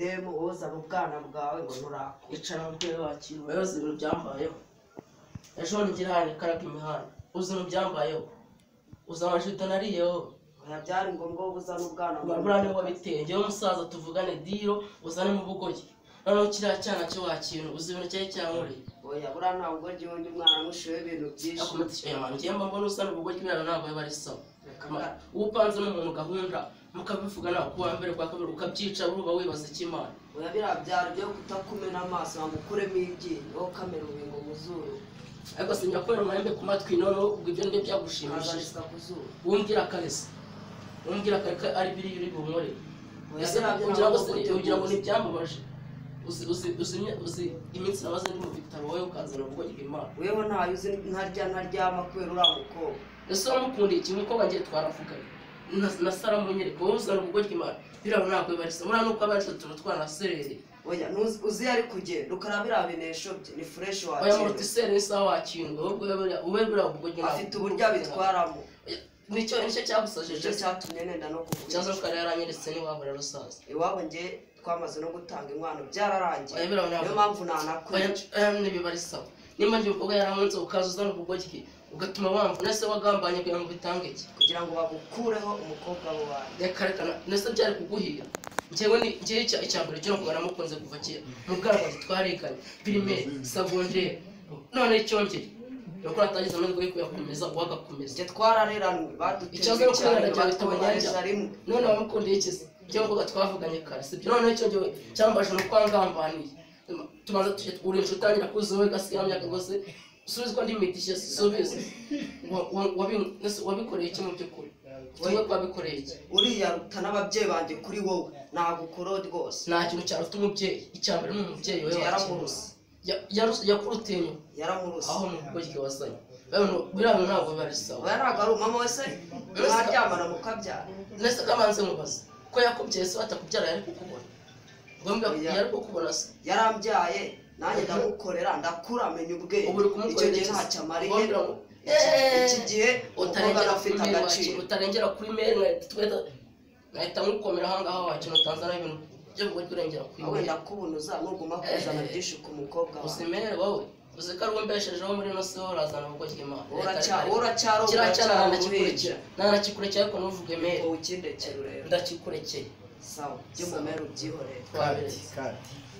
demo uzana ubwana bwawe ngo nturako icara mu bwe wakira ubayobozi ibintu byambayeho ejo ngira hane karaga imihanda uzana byambayeho uzana amashito nariyeho oya byari ngombwa uzana ubwana buriya niwe wabiteye njyewe umusaza tuvugane diro uzane mu bugoyi noneho kiriya cyana cyo wakira uzi ibintu cyari cyankoreye oya buriya ntabwo undi umwana mushoye ibintu byinshi njyewe mbona uzana ubugoyi buriya ntabwo biba ari sawa upanze n'umuntu gahunda mukabivuga nawe kuwa mbere kwa kabiri ukabyica uruba wibaza ikimana oya biriya byari byo kutakumena amaso ngo ukuremo ibyinyo wowe kamera ubingo mu zuru ariko sinyakorera umwembe ku matwi noneho ubwo ibyo nibyo byagushimishije wumbwira karese wumbwira kareka ari biri uri bumore kugira ngo nibyamubaje uzi iminsi nabaze ndi mu bitaro wowe ukazana ubwo bw'Imana wewe ntayo uzi ntaryama kubera uriya mukobwa ese wamukundiye iki umukobwa ngiye twaravuganye na Sara munyereko wowe uzana ubwo bw'Imana biriya ntabwo bibarisa buriya nuko abacu turatwanaserere oya uzi ari kugenda ukarabira binesho bye ni fresh wacu oya mortisere isaha wakinga ubwo buriya ubwo bw'Imana afite uburyo abitwaramo nicyo cyagusajeje cyatumye nenda no kuvuga cyazo ko yaranyeretse ni wabo rero saza iwabo nge twamaze no gutanga inkwano byararangiye niyo mpamvu nanakwica nibibarisa nimba nje ubwo yaramunze ukaza uzana ubwo giki ugatuma wamva nese wagambanye kugira ngo bitange iki kugira ngo bagukureho umukobwa wawe rekarekana nese byari kuguhira njyewe ni ngiye icyambere cyo kugana mukunze kuva kera mu bwabo twariganye primaire secondaire none cyongeye nuko atagize amahirwe yo kuyakomeza wagakomeza je twarareranwe baduteye icyazo no kwera cyane tabanyanja none wamukundiye ikize cyo twavuganye kare sibyo none cyo ngiye cyambasha no kwangambaniye tumaze tuje urinje utangira kuzowe gasigamya kagose usubizwa ndi mitishe subize wabikoreye iki mu byukuri wowe kwabikoreye iki uriya rutana ababyeyi banje kuri wowe nagukoro rwose nta kintu cyaruta umubyeyi icyambere n'umubyeyi wewe yaramuruse yakurutenyo yaramuruse aho mu bwogike wasanye biriya ntabwo biba sawa oya ntabwo ari umama wese mwaryamana mukabyara nese kamanze mubaza ko yakubyaye se batakubyara yari kukubona ngombwa yari kukubona se yarambyaye nanjye ndamukorera ndakura amenya ubwenge icyo gihe ntacyo amariye iki gihe utarengera afite agaciro utarengera kuri mail tweta nahita mukomera ahangaha wakino Tanzania ibintu byo kurengera kuri mail wenda kubunuza nuguma kuzana byinshi ku mukobwa wawe usimere wowe uzeka rumbeshejeho muri no se horazana ubwo cy'Imana uracyaro nanakikurikira ko nuvuge mail ukindekere rero ndakikurekeye sawa byo mu mail ubyihorere twabere